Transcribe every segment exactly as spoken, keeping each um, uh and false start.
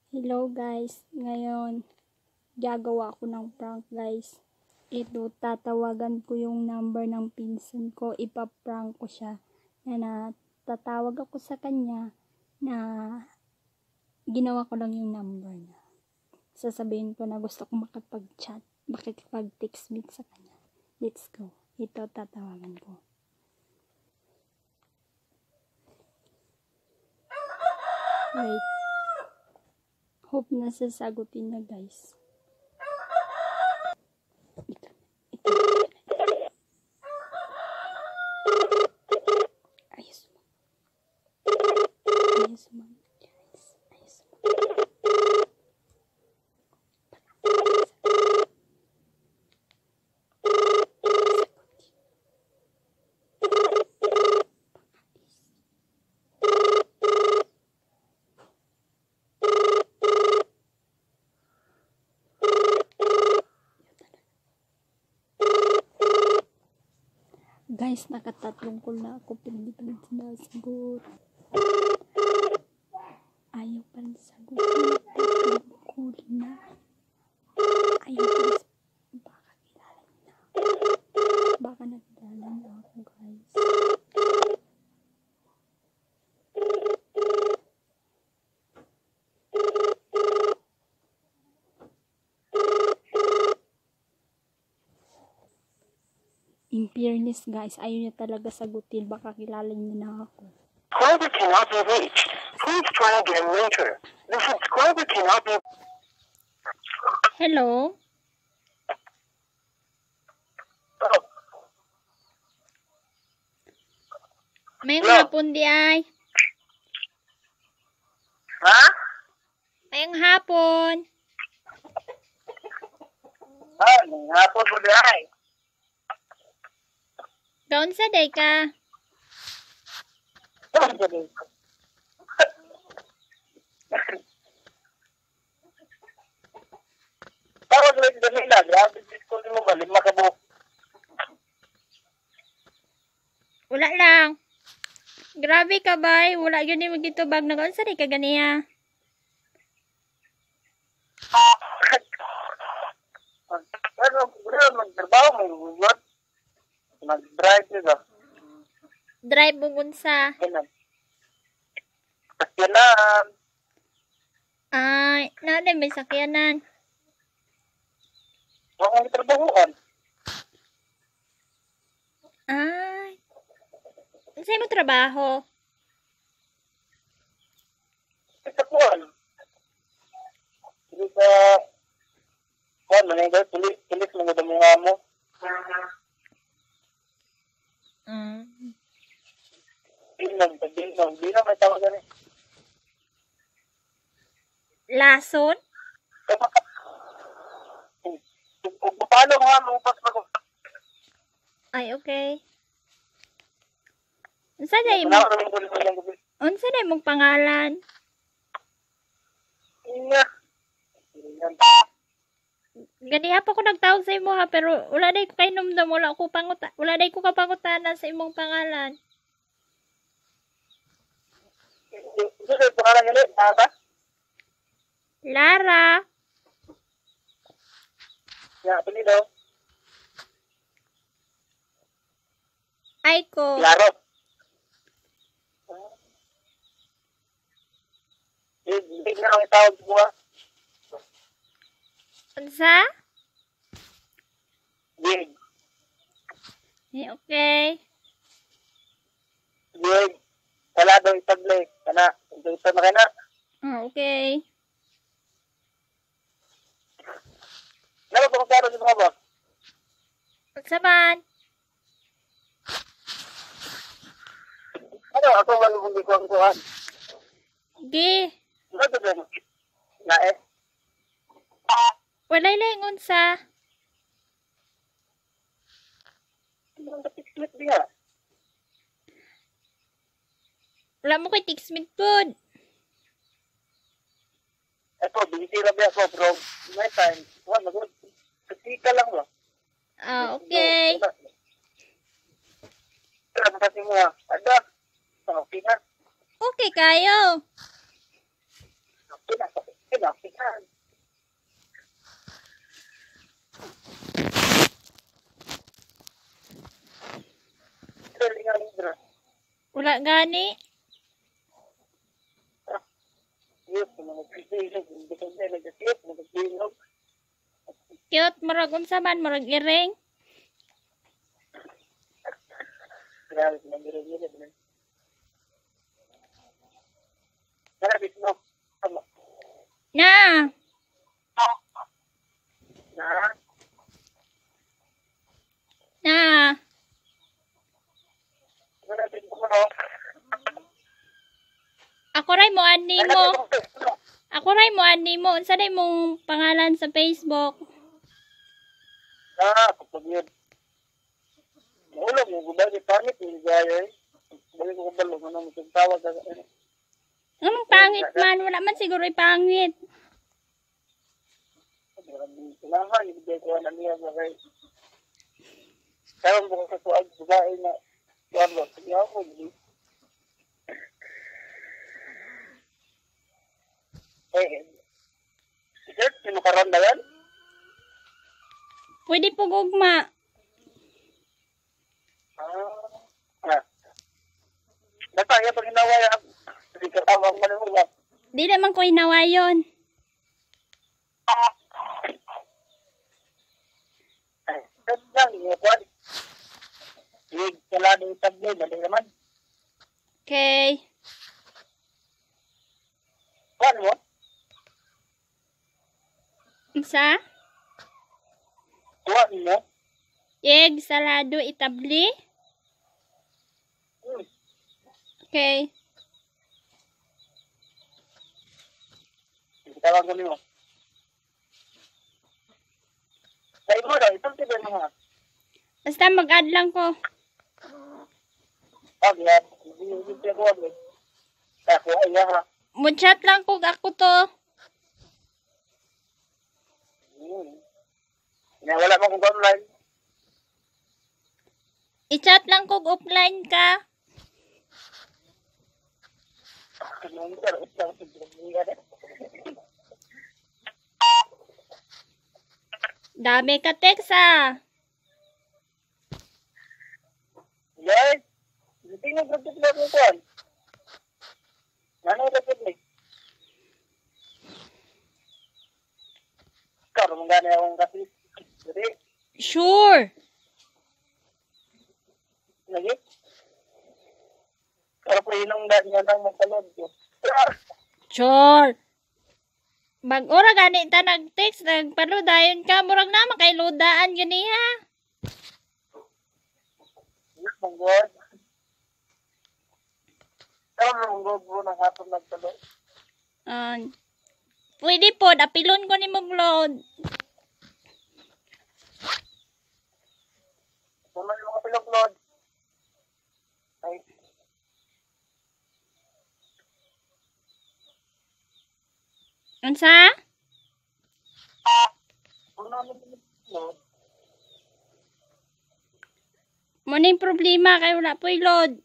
Hello guys, ngayon gagawa ko ng prank guys. Ito, tatawagan ko yung number ng pinsan ko, ipaprank ko siya na, na tatawag ako sa kanya na ginawa ko lang yung number niya. Sasabihin ko na gusto ko makapag-chat, makipag-text meet sa kanya. Let's go. Ito, tatawagan ko. Wait. Hope na sasagutin niya guys. Ito, ito. Ayos mo. Ayos mo. Guys. Ayos mo. Guys, nakatatlong call na ako pero hindi pa rin sinasagot. Ayaw pa rin sagot. Tatlong call na. Ayaw pa rin sagot. Baka kilala niya na. Baka nakilala niya ako guys. In fairness guys, ayaw niya talaga sagutin. Baka kilala niya na ako. Subscriber cannot be reached. Please try again later. The subscriber cannot be... Hello? Oh, May Hello? hapon di ay. ha? May hapon. Ah, hapon po dahil. Gaon sa day ka. Parang ulit na nila. Grabe, ko mo ba? Lima ka po. Wala lang. Grabe ka bay. Wala yun yung magitubag na gaon sa day ka ganiya. Ano, ano, magtrabaho mo. What? Mag-drive nila. Drive mo unsa. Ganun. Sakyanan. Ay, naalala may sakyanan. Huwag mong trabahuan. Ay. Saan mo trabaho? Sa kuwan. Hindi sa... Kuwan, manay tulis, tulis mo na mga mo. Mm. Bilang, bilang, bilang may tawag na rin. Lason? Paano nga, lupas mo. Ay, okay. Unsa day mo? Wala ko naman kulit mo lang gabi. Unsa day mong pangalan? Iya. Ganiha pa ko nagtawag sa imo ha, pero wala day ko kay numdum, wala ko panguta, wala day ko kapangutana sa imong pangalan. Ito sa pangalan nila, Lara? Lara. Ya, apelido. Aiko. Laro. Hindi na ang tawag mo. Unsa? Wig. Eh, okay. Wig. Wala daw itable. Kana, ito na kana. Ah, okay. Nalo pa kung karo sa mga ba? Unsa man? Ano, ako man kung di ko ang kuhan. Gi. Ano ito ba? Na eh. Wala lang unsa. Ano ang kapit-kapit niya? Wala mo kay text-meet good. Ito, binisira ba ako, bro? May time. Wala, mag- Kasika lang ba? Ah, okay. Wala mo kasi mo ha. Ada. Okay na. Okay kayo. Okay na. Kinakitan. Dali nga libra. Wala gani. Yes, mga pisig, hindi ko na nag-tip, nag-tinog. Cute, murag unsa man, murag iring. Grabe, nag-irig-irig. Grabe, no? Tama. Na. Na? Na. Grabe, no? Ako ray mo ani mo. Grabe, no? Ako ray mo ani mo. Unsa day mong pangalan sa Facebook? Ah, kapag yun. Maulog, yung gubay, pangit, yung gaya eh. Balik ko kabalo, ano, magtawag ka. Anong pangit man? Wala man siguro pangit. Kailangan, yung bigay ko na niya sa kay. Kaya mo sa suag, gubay na, wala, sige ako, hindi. Eh, sir, sinukaran na yan? Pwede po gugma. Ah, ah. Nataya pag hinaway ako. Hindi ka tawag manulat. Di naman ko hinawayon. Ay, saan lang, yung kwan. Yung kala ng tablo, dali naman. Okay. Kwan mo? Isa? Kwan mo? Egg, salado, itabli. Hmm. Okay. Hindi tawag ko niyo. Sa imo daw, itong tiba naman. Basta mag-add lang ko. Pag yan, hindi yung tiba ko agad. Ako ay ha. Mo-chat lang ko ako to. Hmm. Wala mo kung online. I-chat lang ko offline ka. Dami ka text ah. Yes. Hindi nga gratis na rin kwan. Ano gratis na? Karo mong gani akong gratis. Jadi, Sure. lagi. Karo po yun ang dahil nga nang magkalod ko. Sure. Bag-ora gani ta nag-text, nagpaludayon ka. Murag na makailudaan yun eh ha. Ang God. Karo mong God po ng hapon nagkalod. Uh, pwede po, apilon ko ni mong load. Wala yung mga pilog-lod. Ay. Unsa? Wala yung pilog-lod. Muna yung problema kay wala po load.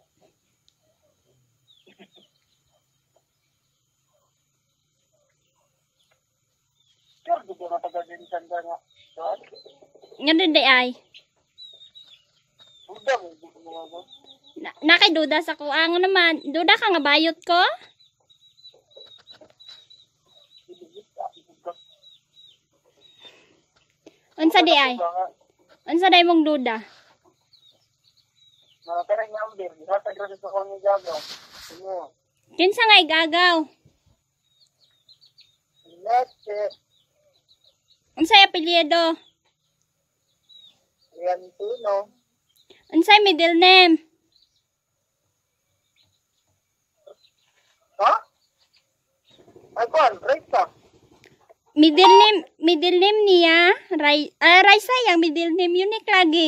Sure, di ko napagaginisan ka nga. Nga din day ay. Udang, hindi ko mga God. Na nakaiduda sa kuang naman. Duda ka nga bayot ko? Unsa di ay? Unsa day mong duda? Mga perang number, nasa gratis ako ng jagaw. Ano? Kinsa nga igagaw? Let's say, Unsay apelyido? Riantino. Unsay middle name? Ha? Ay, kwan, right ka. Middle name, middle name niya, Ray, ah, Raisa yang middle name unique lagi.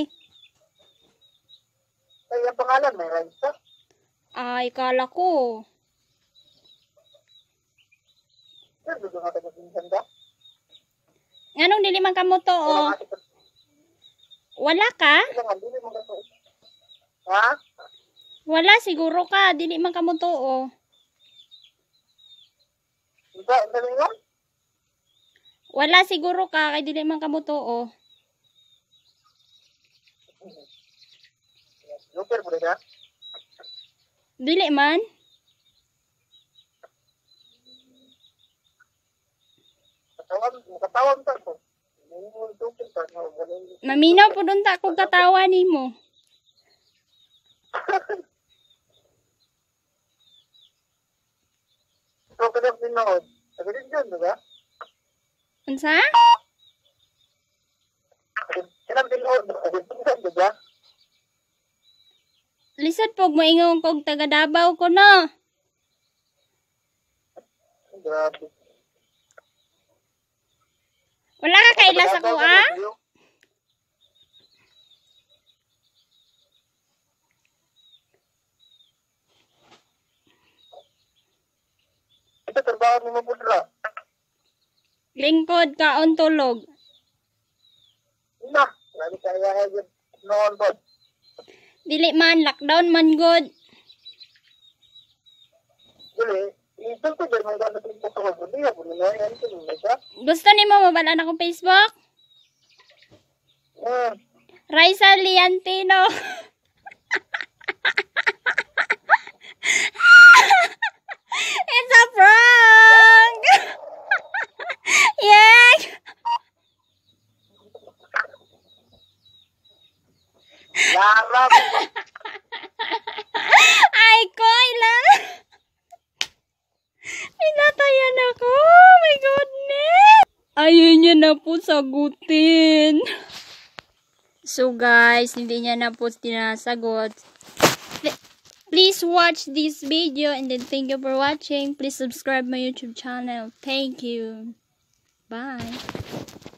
Ay, ang pangalan, may right ka. Ay, kala ko. Sir, gusto nga taga-pinsan ka. Anong dili man kamo to, oh? Wala ka? Kailangan, dili mo ka. Ha? Wala siguro ka, dili man kamo to, oh. Hindi Isa, sabi mo? Wala siguro ka, kay dili man kamo tuo. Super po na. Dili man. Katawan, katawan ta po. Super pa. Maminaw po doon ta kung katawa nimo. So, kadang pinood. Sabi rin dyan, diba? Unsa? Kadang pinood. Sabi rin dyan, diba? Lisod pog mo ingon kog taga Davao ko no. Grabe. Wala ka kaila sa ko ah? Ito, trabaho mo mo pudra. Lingkod ka on tulog. Ina, lagi kaya yun. Noon po. Dili man lockdown man good. Dili, ito ko din, may gamit yung puto ko. Hindi ako nila, yan ito nila siya. Gusto nimo mabala na akong Facebook? Hmm. Raisa Liantino. It's a prank. Yay! Larap. Ay, koy lang. Pinatayan ako. Oh my goodness. Ayaw niya na po sagutin. So guys, hindi niya na po tinasagot. Please watch this video and then thank you for watching. Please subscribe my YouTube channel. Thank you. Bye.